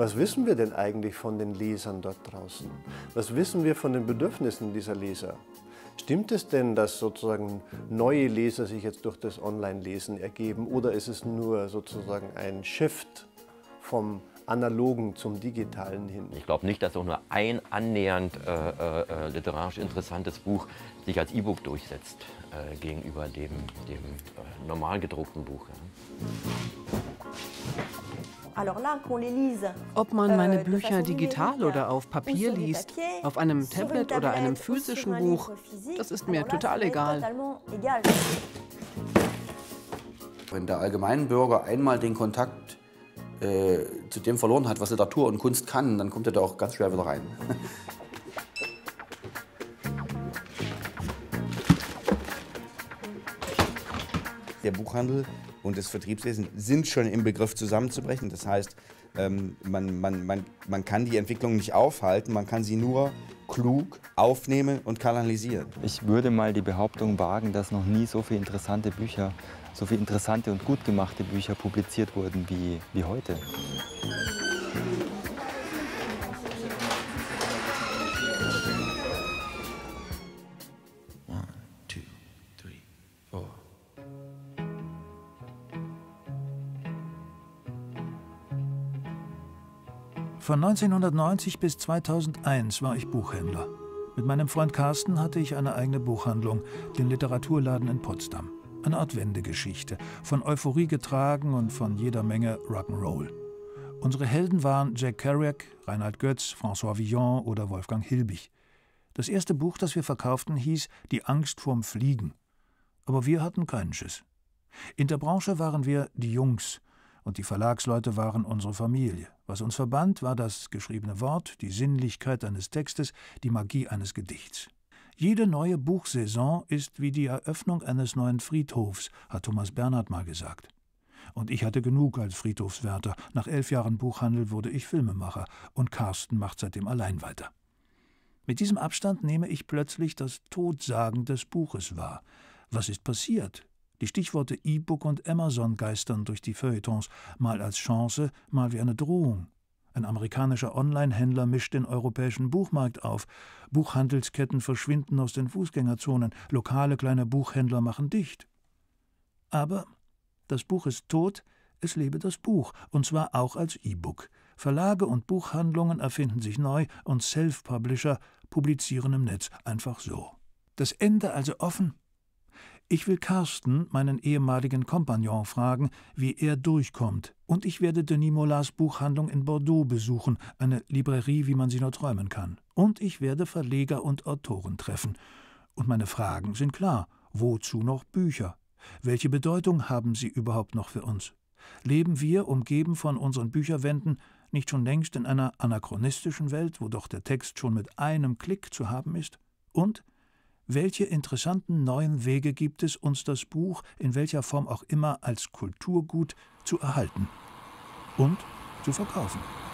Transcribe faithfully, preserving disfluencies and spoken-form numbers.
Was wissen wir denn eigentlich von den Lesern dort draußen? Was wissen wir von den Bedürfnissen dieser Leser? Stimmt es denn, dass sozusagen neue Leser sich jetzt durch das Online-Lesen ergeben, oder ist es nur sozusagen ein Shift vom Analogen zum Digitalen hin? Ich glaube nicht, dass auch nur ein annähernd äh, äh, literarisch interessantes Buch sich als E-Book durchsetzt äh, gegenüber dem, dem äh, normal gedruckten Buch. Ja. Ob man meine Bücher digital oder auf Papier liest, auf einem Tablet oder einem physischen Buch, das ist mir total egal. Wenn der allgemeine Bürger einmal den Kontakt äh, zu dem verloren hat, was Literatur und Kunst kann, dann kommt er da auch ganz schwer wieder rein. Der Buchhandel und das Vertriebswesen sind schon im Begriff zusammenzubrechen. Das heißt, ähm, man, man, man, man kann die Entwicklung nicht aufhalten, man kann sie nur klug aufnehmen und kanalisieren. Ich würde mal die Behauptung wagen, dass noch nie so viele interessante Bücher, so viele interessante und gut gemachte Bücher publiziert wurden wie, wie heute. Von neunzehnhundertneunzig bis zweitausendeins war ich Buchhändler. Mit meinem Freund Carsten hatte ich eine eigene Buchhandlung, den Literaturladen in Potsdam. Eine Art Wendegeschichte, von Euphorie getragen und von jeder Menge Rock'n'Roll. Unsere Helden waren Jack Kerouac, Reinhard Götz, François Villon oder Wolfgang Hilbig. Das erste Buch, das wir verkauften, hieß »Die Angst vorm Fliegen«. Aber wir hatten keinen Schiss. In der Branche waren wir die Jungs, und die Verlagsleute waren unsere Familie. Was uns verband, war das geschriebene Wort, die Sinnlichkeit eines Textes, die Magie eines Gedichts. Jede neue Buchsaison ist wie die Eröffnung eines neuen Friedhofs, hat Thomas Bernhard mal gesagt. Und ich hatte genug als Friedhofswärter. Nach elf Jahren Buchhandel wurde ich Filmemacher, und Carsten macht seitdem allein weiter. Mit diesem Abstand nehme ich plötzlich das Todsagen des Buches wahr. Was ist passiert? Die Stichworte E-Book und Amazon geistern durch die Feuilletons, mal als Chance, mal wie eine Drohung. Ein amerikanischer Online-Händler mischt den europäischen Buchmarkt auf. Buchhandelsketten verschwinden aus den Fußgängerzonen. Lokale kleine Buchhändler machen dicht. Aber das Buch ist tot, es lebe das Buch, und zwar auch als E-Book. Verlage und Buchhandlungen erfinden sich neu und Self-Publisher publizieren im Netz einfach so. Das Ende also offen? Ich will Carsten, meinen ehemaligen Kompagnon, fragen, wie er durchkommt. Und ich werde Denis Molars Buchhandlung in Bordeaux besuchen, eine Librerie, wie man sie nur träumen kann. Und ich werde Verleger und Autoren treffen. Und meine Fragen sind klar. Wozu noch Bücher? Welche Bedeutung haben sie überhaupt noch für uns? Leben wir, umgeben von unseren Bücherwänden, nicht schon längst in einer anachronistischen Welt, wo doch der Text schon mit einem Klick zu haben ist? Und welche interessanten neuen Wege gibt es, uns das Buch, in welcher Form auch immer, als Kulturgut zu erhalten und zu verkaufen?